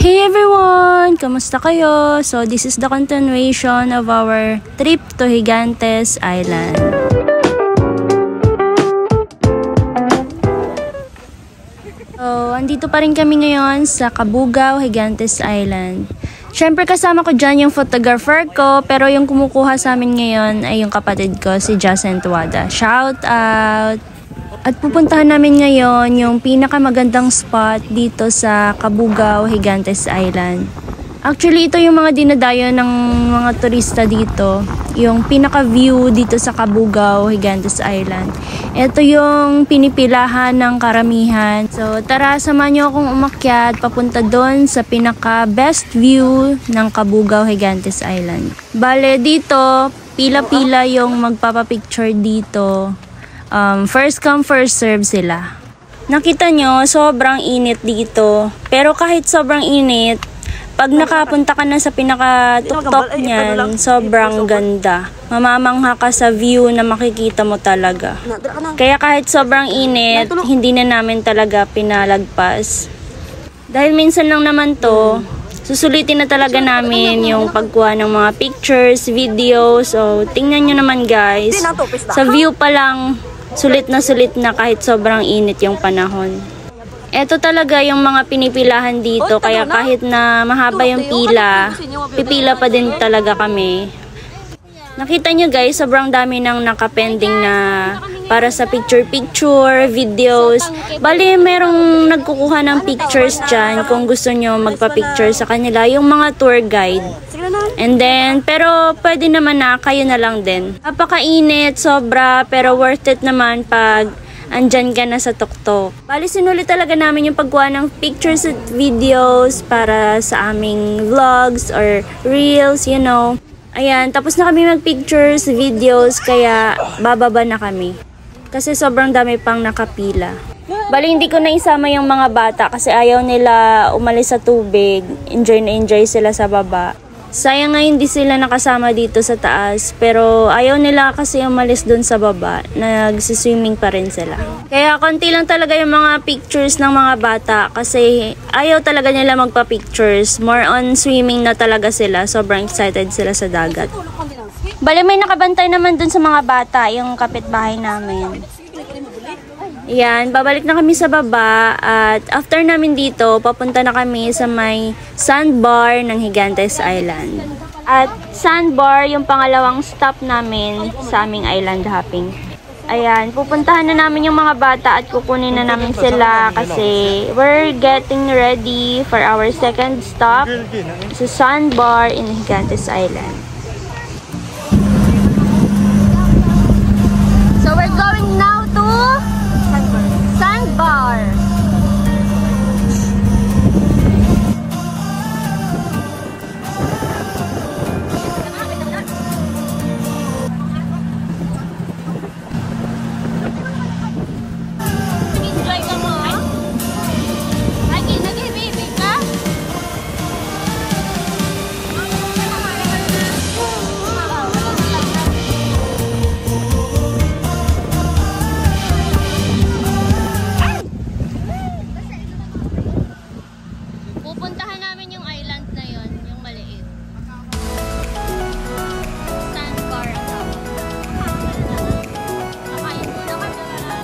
Hey everyone! Kamusta kayo? So this is the continuation of our trip to Gigantes Island. So andito pa rin kami ngayon sa Cabugao, Gigantes Island. Siyempre kasama ko dyan yung photographer ko, pero yung kumukuha sa amin ngayon ay yung kapatid ko, si Jacen Tuada. Shout out! At pupuntahan namin ngayon yung pinakamagandang spot dito sa Cabugao, Gigantes Island. Actually, ito yung mga dinadayo ng mga turista dito. Yung pinaka-view dito sa Cabugao, Gigantes Island. Ito yung pinipilahan ng karamihan. So, tara, samahan nyo akong umakyat papunta doon sa pinaka-best view ng Cabugao, Gigantes Island. Bale, dito, pila-pila yung magpapapicture dito. First come, first serve sila. Nakita nyo, sobrang init dito. Pero kahit sobrang init, pag nakapunta ka na sa pinaka-tuktok niyan, sobrang ganda. Mamamangha ka sa view na makikita mo talaga. Kaya kahit sobrang init, hindi na namin talaga pinalagpas. Dahil minsan lang naman to, susulitin na talaga namin yung pagkuha ng mga pictures, videos. So, tingnan nyo naman guys. Sa view pa lang, sulit na kahit sobrang init yung panahon. Ito talaga yung mga pinipilahan dito, kaya kahit na mahaba yung pila, pipila pa din talaga kami. Nakita nyo guys, sobrang dami nang nakapending na para sa picture-picture, videos. Bali, merong nagkukuha ng pictures dyan kung gusto nyo magpa-picture sa kanila, yung mga tour guide. And then, pero pwede naman na kayo na lang din. Napakainit, sobra, pero worth it naman pag andyan ka na sa tuktok. Bali, sinulit talaga namin yung pagkuha ng pictures at videos para sa aming vlogs or reels, you know. Ayan, tapos na kami mag-pictures, videos, kaya bababa na kami. Kasi sobrang dami pang nakapila. Bali, hindi ko na isama yung mga bata kasi ayaw nila umalis sa tubig. Enjoy na enjoy sila sa baba. Sayang nga hindi sila nakasama dito sa taas, pero ayaw nila kasi umalis dun sa baba. Nagsiswimming pa rin sila. Kaya konti lang talaga yung mga pictures ng mga bata kasi ayaw talaga nila magpa-pictures. More on swimming na talaga sila. Sobrang excited sila sa dagat. Bali, may nakabantay naman dun sa mga bata, yung kapitbahay namin. Yan, babalik na kami sa baba at after namin dito, papunta na kami sa may sandbar ng Gigantes Island. At sandbar yung pangalawang stop namin sa aming island hopping. Ayan, pupuntahan na namin yung mga bata at kukunin na namin sila kasi we're getting ready for our second stop sa sandbar in Gigantes Island. So we're going now to Sandbar. Enjoy ka mo, ha? Lagi, nag-ibig ka? Pupuntahan namin yung island na yon, yung maliit. Sandbar ang tawag. Kakain muna ka na.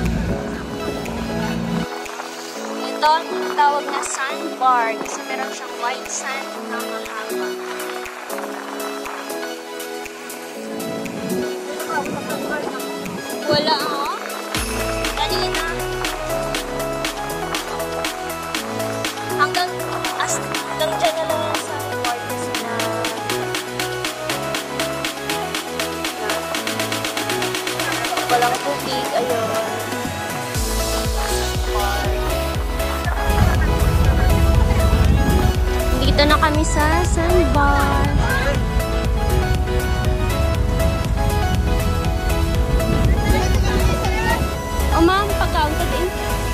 Ito, tawag na sandbar kasi meron siyang white sand na mahaba. Wala ako. Kanina. Hanggang dyan na lang sa board kasi na walang tubig. Ayun. Dito na kami sa sandbar. O ma'am, pagkaon ka din.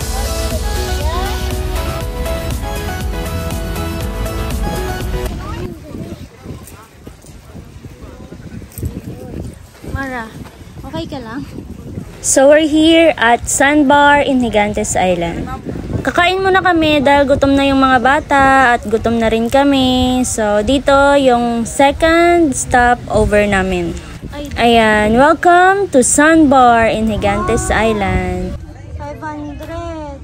Mara, okay ka lang? So we're here at Sandbar in Gigantes Island. Kakain muna kami dahil gutom na yung mga bata at gutom na rin kami. So dito yung second stop over namin. Ayan, welcome to Sandbar in Gigantes Island. 500,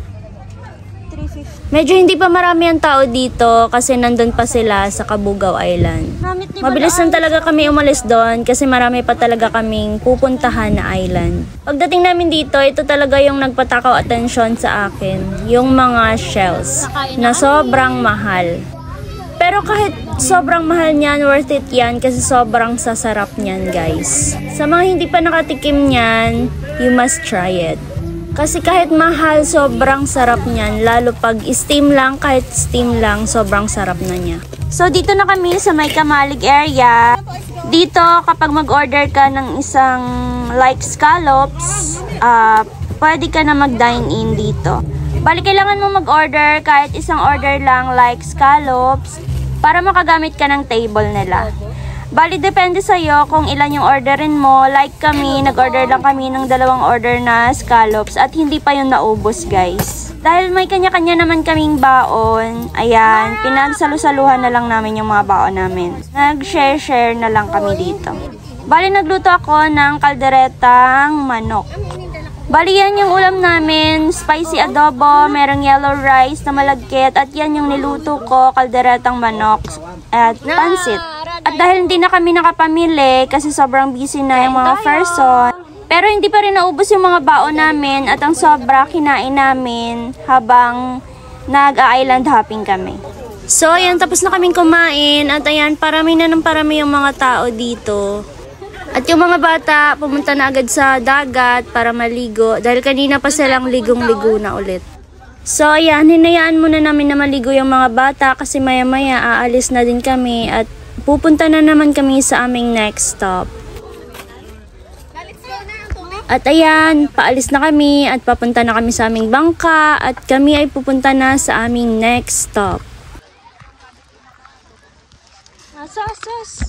350. Medyo hindi pa marami ang tao dito kasi nandun pa sila sa Cabugao Island. Mabilis lang talaga kami umalis doon kasi marami pa talaga kaming pupuntahan na island. Pagdating namin dito, ito talaga yung nagpatakaw atensyon sa akin. Yung mga shells na sobrang mahal. Pero kahit sobrang mahal niyan, worth it yan kasi sobrang sasarap niyan, guys. Sa mga hindi pa nakatikim niyan, you must try it. Kasi kahit mahal, sobrang sarap niyan. Lalo pag steam lang, kahit steam lang, sobrang sarap na niya. So, dito na kami sa may Kamalig area. Dito, kapag mag-order ka ng isang like scallops, pwede ka na mag-dine in dito. Bali, kailangan mo mag-order kahit isang order lang like scallops para makagamit ka ng table nila. Bali, depende sa'yo kung ilan yung orderin mo. Like kami, nag-order lang kami ng 2 order na scallops at hindi pa yung naubos, guys. Dahil may kanya-kanya naman kaming baon, ayan, pinagsalu-saluhan na lang namin yung mga baon namin. Nag-share-share na lang kami dito. Bali, nagluto ako ng kalderetang manok. Bali, yan yung ulam namin, spicy adobo, merong yellow rice na malagkit, at yan yung niluto ko, kalderetang manok at pansit. At dahil hindi na kami nakapamili kasi sobrang busy na yung mga person, pero hindi pa rin naubos yung mga baon namin at ang sobra kinain namin habang nag-island hopping kami. So, ayan, tapos na kaming kumain at ayan, parami na ng parami yung mga tao dito. At yung mga bata, pumunta na agad sa dagat para maligo dahil kanina pa silang ligong-ligo na ulit. So, ayan, hinayaan muna namin na maligo yung mga bata kasi maya-maya aalis na din kami at pupunta na naman kami sa aming next stop. At ayan, paalis na kami at papunta na kami sa aming bangka at kami ay pupunta na sa aming next stop. Asos!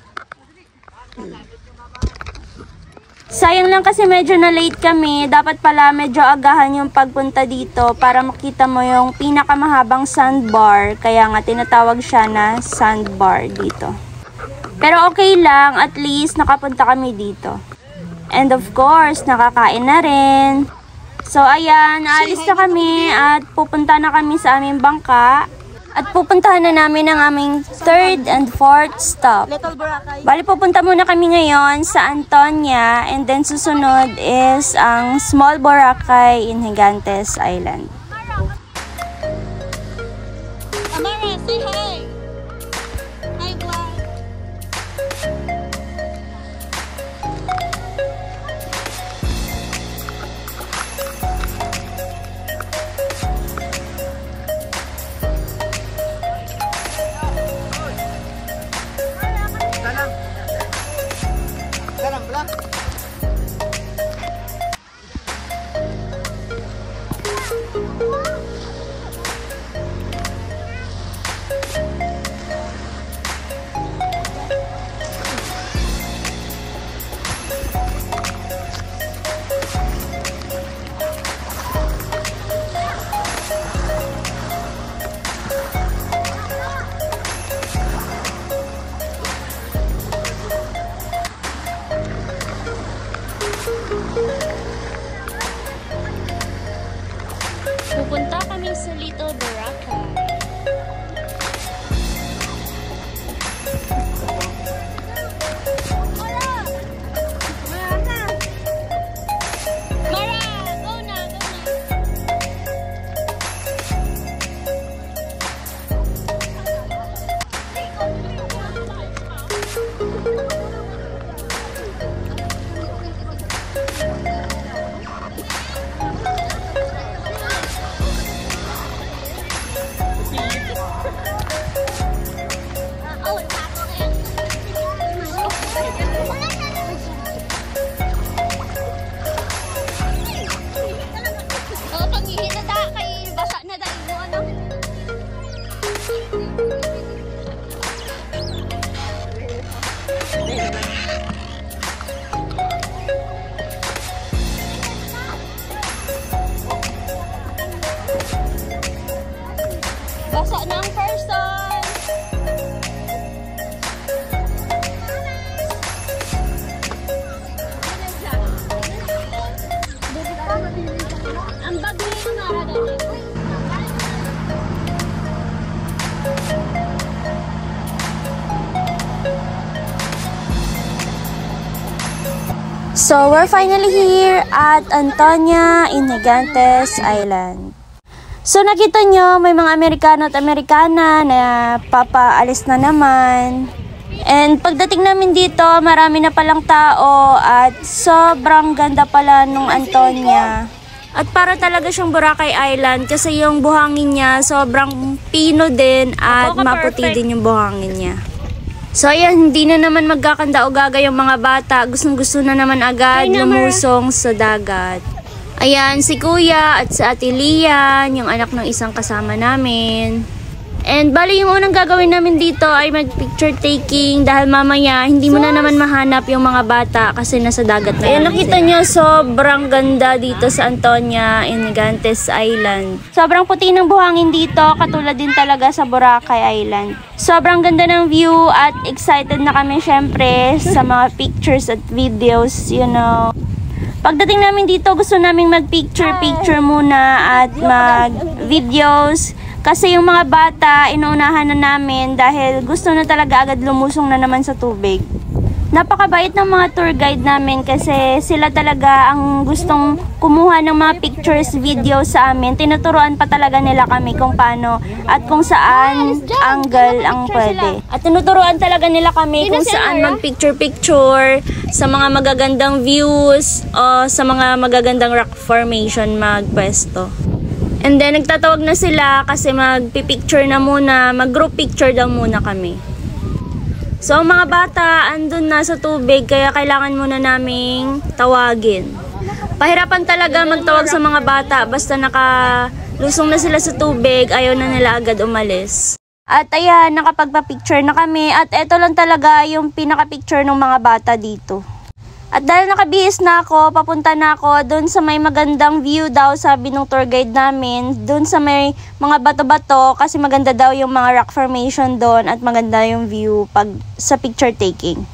Sayang lang kasi medyo na late kami. Dapat pala medyo agahan yung pagpunta dito para makita mo yung pinakamahabang sandbar. Kaya nga tinatawag siya na sandbar dito. Pero okay lang, at least nakapunta kami dito. And of course, nakakain na rin. So ayan, aalis na kami at pupunta na kami sa aming bangka. At pupuntahan na namin ang aming 3rd and 4th stop. Bali, pupunta muna kami ngayon sa Antonia and then susunod is ang Small Boracay in Gigantes Island. Amara, say hi! Hi, vlog! So, we're finally here at Antonia in Gigantes Island. So, nakita nyo, may mga Amerikano at Amerikana na papaalis na naman. And pagdating namin dito, marami na palang tao at sobrang ganda pala nung Antonia. At para talaga siyang Boracay Island kasi yung buhangin niya sobrang pino din at maputi din yung buhangin niya. So ayan, hindi na naman magkakanda o gaga yung mga bata. Gustong-gusto na naman agad lumusong sa dagat. Ayan, si Kuya at si Ate Lian, yung anak ng isang kasama namin. And bali yung unang gagawin namin dito ay mag-picture taking dahil mamaya hindi mo na naman mahanap yung mga bata kasi nasa dagat na. Ayan, nakita nyo, sobrang ganda dito sa Antonia in Gigantes Island. Sobrang puti ng buhangin dito, katulad din talaga sa Boracay Island. Sobrang ganda ng view at excited na kami syempre sa mga pictures at videos, you know. Pagdating namin dito, gusto naming mag-picture muna at mag-videos. Kasi yung mga bata, inuunahan na namin dahil gusto na talaga agad lumusong na naman sa tubig. Napakabait ng mga tour guide namin kasi sila talaga ang gustong kumuha ng mga pictures, videos sa amin. Tinuturuan pa talaga nila kami kung paano at kung saan angle ang pwede. At tinuturuan talaga nila kami kung saan mag-picture-picture sa mga magagandang views o sa mga magagandang rock formation magpwesto. And then, nagtatawag na sila kasi magpipicture na muna, mag-group picture daw muna kami. So, mga bata, andun na sa tubig, kaya kailangan muna naming tawagin. Pahirapan talaga magtawag sa mga bata, basta nakalusong na sila sa tubig, ayaw na nila agad umalis. At ayan, nakapagpa-picture na kami, at eto lang talaga yung pinaka-picture ng mga bata dito. At dahil nakabihis na ako, papunta na ako doon sa may magandang view daw, sabi ng tour guide namin. Doon sa may mga bato-bato kasi maganda daw yung mga rock formation doon at maganda yung view pag sa picture taking.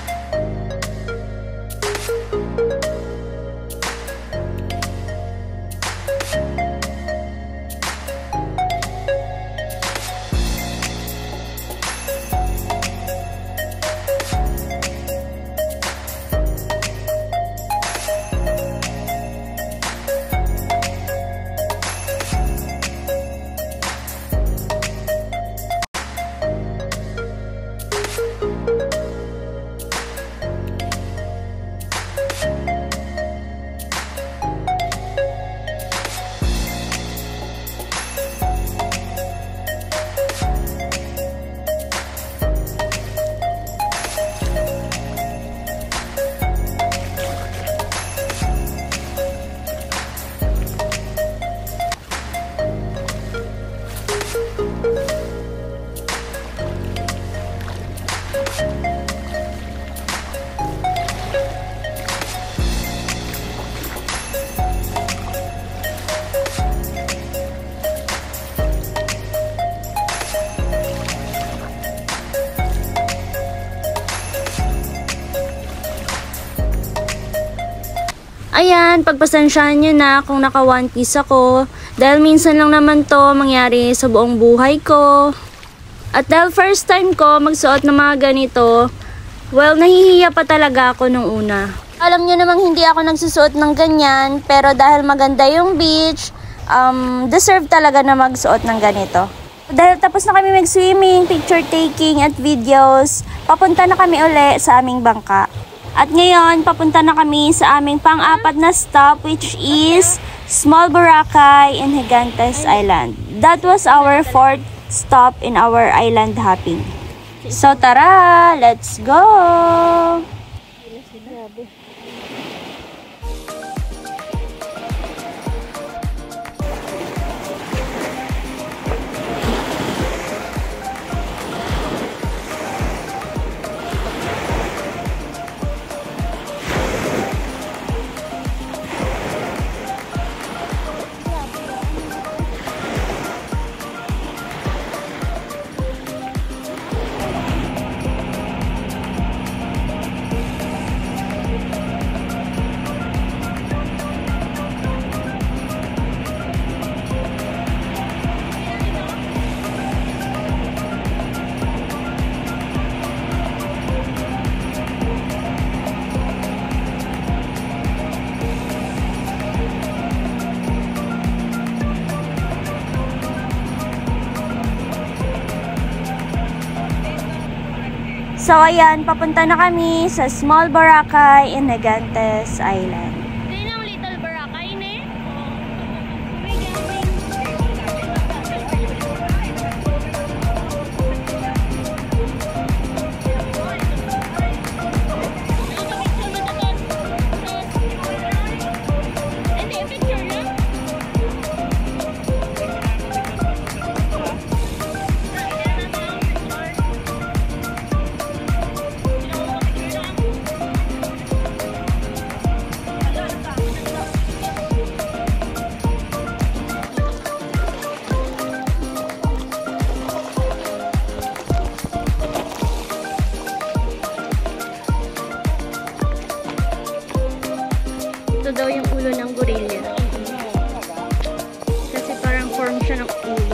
Ayan, pagpasensyahan nyo na kung naka one piece ako. Dahil minsan lang naman to mangyari sa buong buhay ko. At dahil first time ko magsuot ng mga ganito, well, nahihiya pa talaga ako nung una. Alam nyo namang hindi ako nagsusuot ng ganyan, pero dahil maganda yung beach, deserve talaga na magsuot ng ganito. Dahil tapos na kami mag-swimming, picture taking at videos, papunta na kami uli sa aming bangka. At ngayon, papunta na kami sa aming pang-apat na stop, which is Small Boracay in Gigantes Island. That was our fourth stop in our island hopping. So tara, let's go! So ayan, papunta na kami sa Small Boracay in Gigantes Island. Ito yung Little Boracay, ne? Ito daw yung ulo ng gorilla. Kasi parang form siya ng ulo.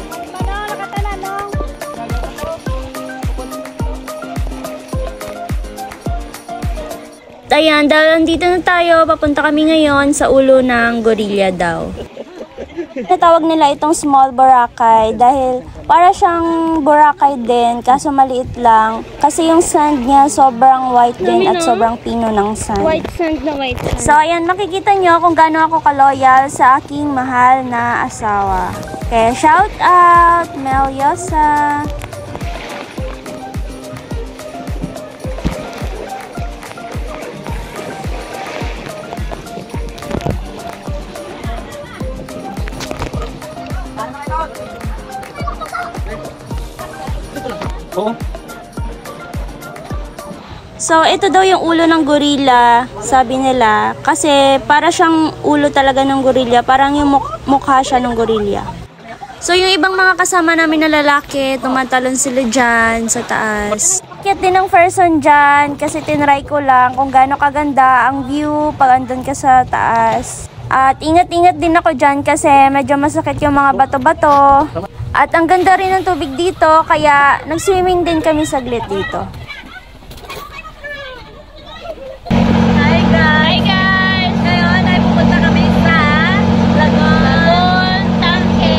Ayan, dahil dito na tayo, papunta kami ngayon sa ulo ng gorilla daw. Natawag nila itong Small Boracay dahil para siyang Boracay din, kaso maliit lang. Kasi yung sand niya sobrang white din at sobrang pino ng sand. White sand na white sand. So, ayan, makikita nyo kung gaano ako kaloyal sa aking mahal na asawa. Okay, shout out, Meliosa. So, ito daw yung ulo ng gorilla, sabi nila. Kasi para siyang ulo talaga ng gorilla, parang yung mukha siya ng gorilla. So, yung ibang mga kasama namin na lalaki, tumatalon sila dyan sa taas. Kit din ng person dyan kasi tinry ko lang kung gaano kaganda ang view pag andun ka sa taas. At ingat-ingat din ako dyan kasi medyo masakit yung mga bato-bato. At ang ganda rin ng tubig dito, kaya nag-swimming din kami saglit dito. Hi guys! Ngayon ay pupunta kami sa Lagoon Tangke.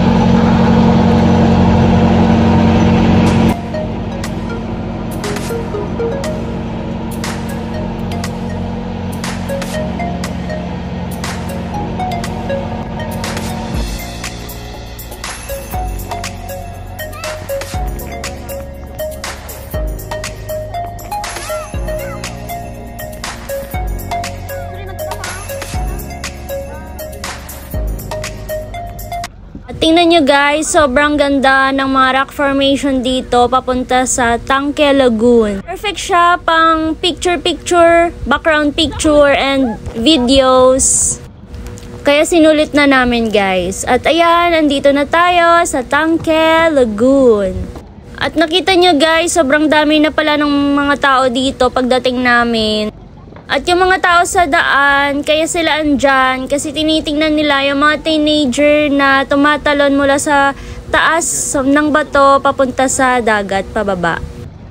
Tingnan nyo guys, sobrang ganda ng mga rock formation dito papunta sa Tangke Lagoon. Perfect siya pang picture-picture, background picture, and videos. Kaya sinulit na namin guys. At ayan, andito na tayo sa Tangke Lagoon. At nakita nyo guys, sobrang dami na pala ng mga tao dito pagdating namin. At yung mga tao sa daan, kaya sila andyan kasi tinitingnan nila yung mga teenager na tumatalon mula sa taas ng bato papunta sa dagat pababa.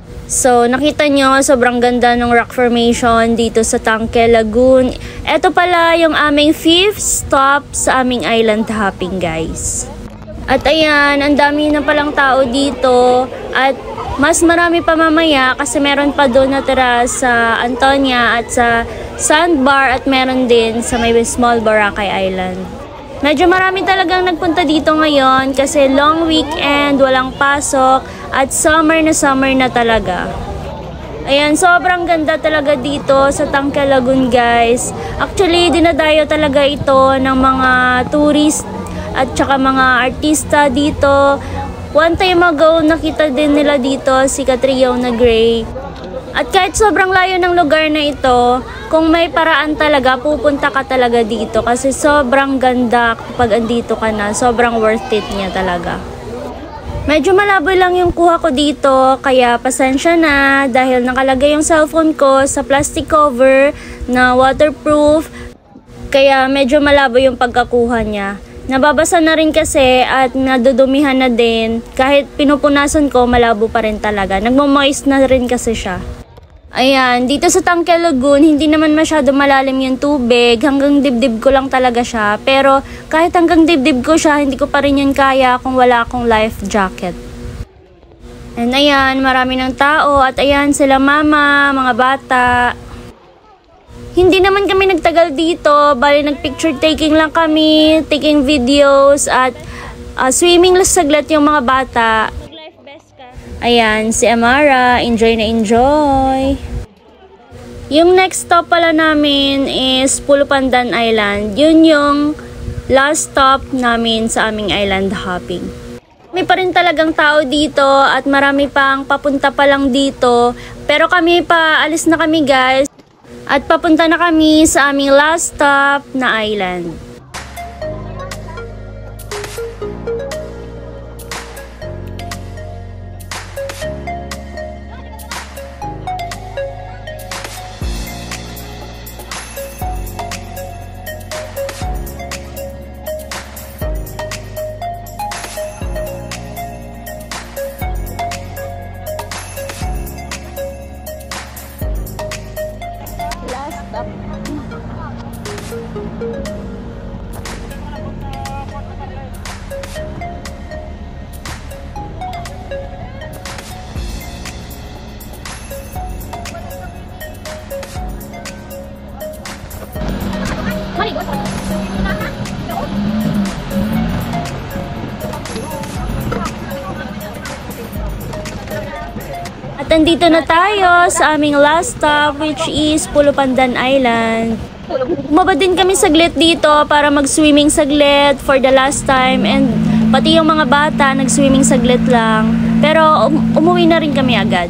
So nakita nyo, sobrang ganda ng rock formation dito sa Tangke Lagoon. Ito pala yung aming 5th stop sa aming island hopping guys. At ayan, ang dami na palang tao dito at mas marami pa mamaya kasi meron pa doon natira sa Antonia at sa Sandbar at meron din sa may Small Boracay Island. Medyo marami talagang nagpunta dito ngayon kasi long weekend, walang pasok at summer na talaga. Ayan, sobrang ganda talaga dito sa Tangke Lagoon guys. Actually, dinadayo talaga ito ng mga tourist at saka mga artista dito. One time ago, nakita din nila dito si Catriona Gray. At kahit sobrang layo ng lugar na ito, kung may paraan talaga, pupunta ka talaga dito. Kasi sobrang ganda kapag andito ka na. Sobrang worth it niya talaga. Medyo malabo lang yung kuha ko dito, kaya pasensya na dahil nakalagay yung cellphone ko sa plastic cover na waterproof. Kaya medyo malabo yung pagkakuha niya. Nababasa na rin kasi at nadudumihan na din. Kahit pinupunasan ko, malabo pa rin talaga. Nagmo-moist na rin kasi siya. Ayan, dito sa Tangke Lagoon, hindi naman masyado malalim yung tubig. Hanggang dibdib ko lang talaga siya. Pero kahit hanggang dibdib ko siya, hindi ko pa rin yun kaya kung wala akong life jacket. And ayan, marami ng tao at ayan sila mama, mga bata. Hindi naman kami nagtagal dito, bali nag-picture taking lang kami, taking videos at swimming lang saglit yung mga bata. Life best ka. Ayan, si Amara, enjoy na enjoy. Yung next stop pala namin is Pulupandan Island. Yun yung last stop namin sa aming island hopping. May pa rin talagang tao dito at marami pang papunta pa lang dito. Pero kami pa, alis na kami guys. At papunta na kami sa aming last stop na island. At andito na tayo sa aming last stop which is Pulupandan Island. Umaba din kami saglit dito para mag-swimming saglit for the last time and pati yung mga bata nag-swimming saglit lang. Pero umuwi na rin kami agad.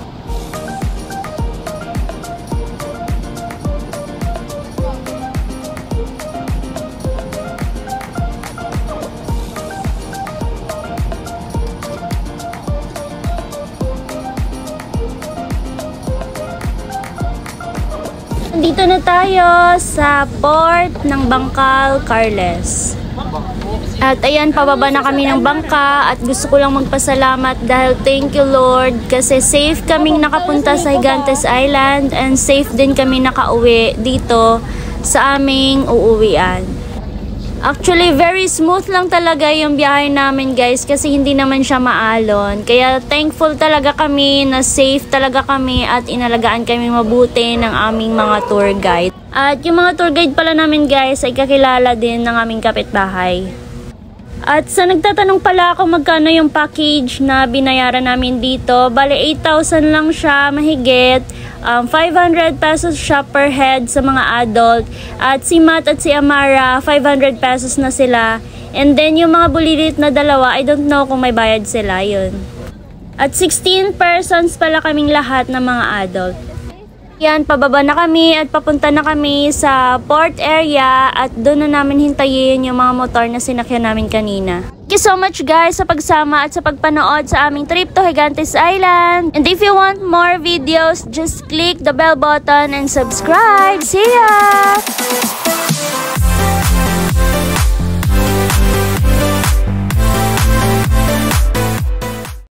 Dito na tayo sa port ng Bangkal, Carles. At ayan, pababa na kami ng bangka at gusto ko lang magpasalamat dahil thank you Lord kasi safe kaming nakapunta sa Gigantes Island and safe din kami nakauwi dito sa aming uuwian. Actually, very smooth lang talaga yung biyahe namin guys kasi hindi naman siya maalon. Kaya thankful talaga kami na safe talaga kami at inalagaan kami mabuti ng aming mga tour guide. At yung mga tour guide pala namin guys ay kakilala din ng aming kapitbahay. At sa nagtatanong pala ako magkano yung package na binayaran namin dito, bale 8,000 lang siya mahigit. 500 pesos siya per head sa mga adult. At si Matt at si Amara, 500 pesos na sila. And then yung mga bulilit na dalawa, I don't know kung may bayad sila, yun. At 16 persons pala kaming lahat ng mga adult. Yan, pababa na kami at papunta na kami sa port area at doon na namin hintayin yung mga motor na sinakyan namin kanina. Thank you so much guys sa pagsama at sa pagpanood sa aming trip to Gigantes Island. And if you want more videos, just click the bell button and subscribe. See ya!